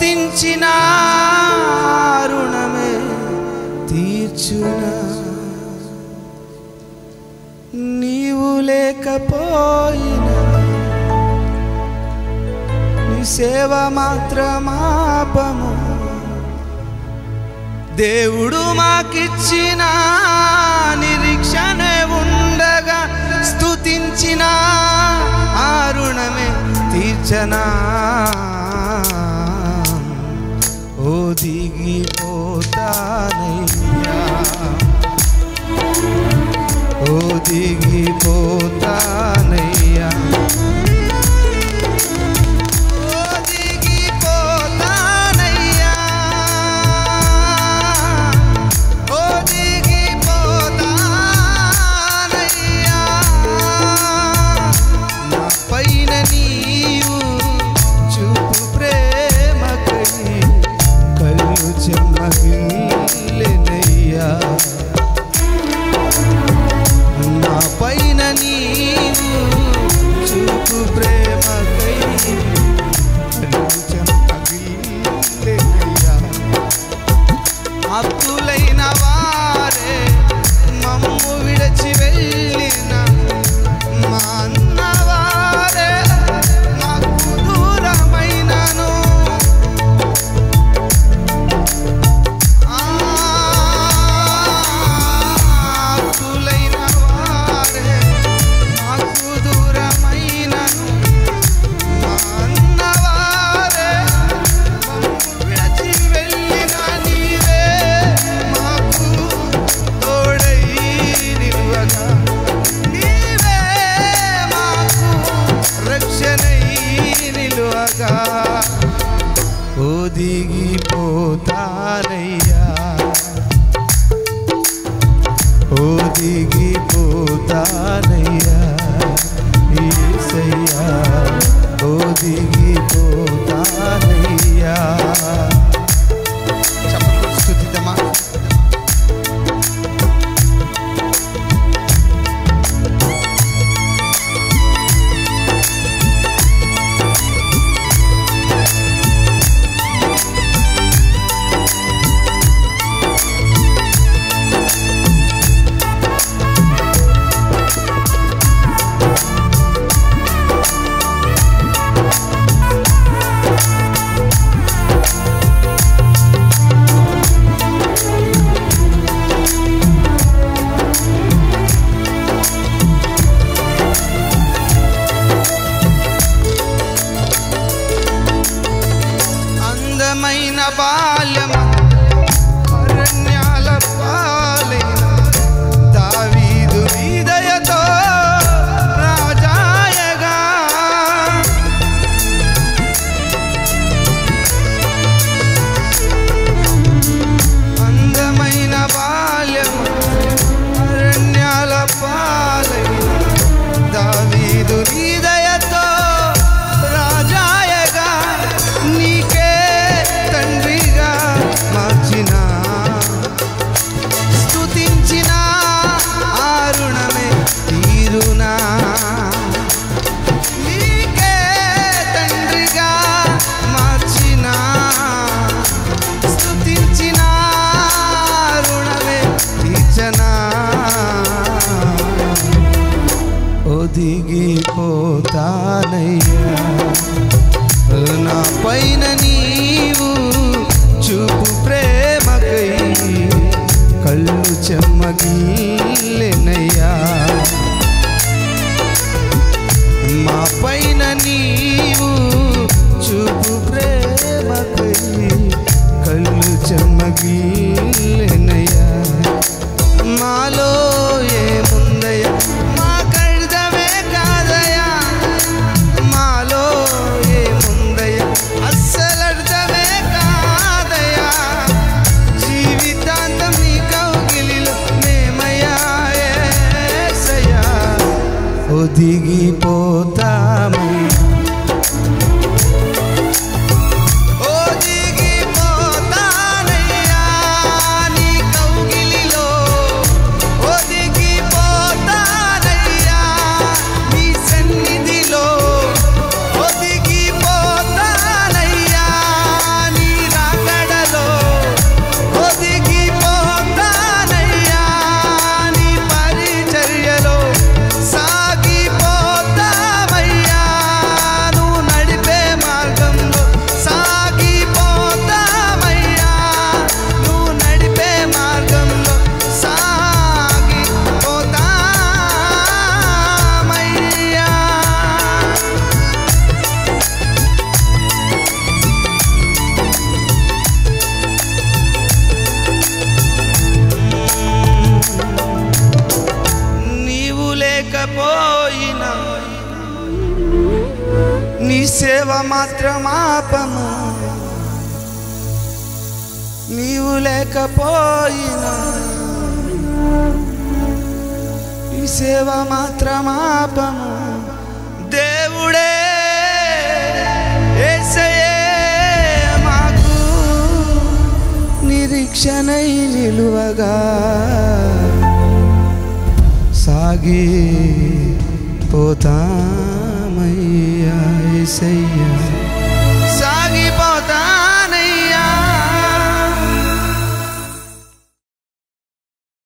స్తుతించిన రుణమే తీర్చునా నీవు లేకపోయినా నీ సేవ మాత్రమాపము దేవుడు మాకిచ్చిన నిరీక్షణే ఉండగా స్తుతించిన ఆ రుణమే తీర్చనా ఓ దిగిపోతానయ్యా ఓ దిగిపోతానయ్యా నా పైన నీవు చూపు ప్రేమకై చెమ్మగిల్లెనయ్యా అప్పులైన వారే మమ్ము విడచి వెళ్ళిన మా అన్నవారే మాకు దూరమైనను ఓ దిగిపోతానయ్యా ఓ దిగిపోతానయ్యా యేసయ్యా ఓ దిగిపోతానయ్యా చప్పట్లు స్తుతిద్దామా అందమైన బాల్యం అరణ్యాల పాలైన దావీదు హృదయతో రాజాయగా అందమైన బాల్యం అరణ్యాల పాలైన దావీదు హృదయతో రాజాయగా నీకే తండ్రిగా మార్చిన స్తుతించిన ఆ రుణమే తీరునా నీకే తండ్రిగా మార్చిన స్తుతించిన రుణమే తీర్చనా ఓ దిగిపోతానయ్యా నా పైన నీవు చూపు ప్రేమకై కళ్ళు చెమ్మగిల్లెనయ్యా మా పైన నీవు చూపు ప్రేమకై కళ్ళు చెమ్మగిల్లెనయ్యా మాలో ఏముందయ్యా మాకర్థమే కాదయ్యా మాలో ఏముందయ్యా అస్సలర్థమే కాదయ్యా జీవితాంతం నీ కౌగిలిలో మేమయ్యా సేవ మాత్రమాపము నీవు లేకపోయినా ఈ సేవ మాత్రమాపము దేవుడే యేసయ్యే మాకు నిరీక్షణై నిలువగా సాగి పోతామయ్యా యేసయ్యా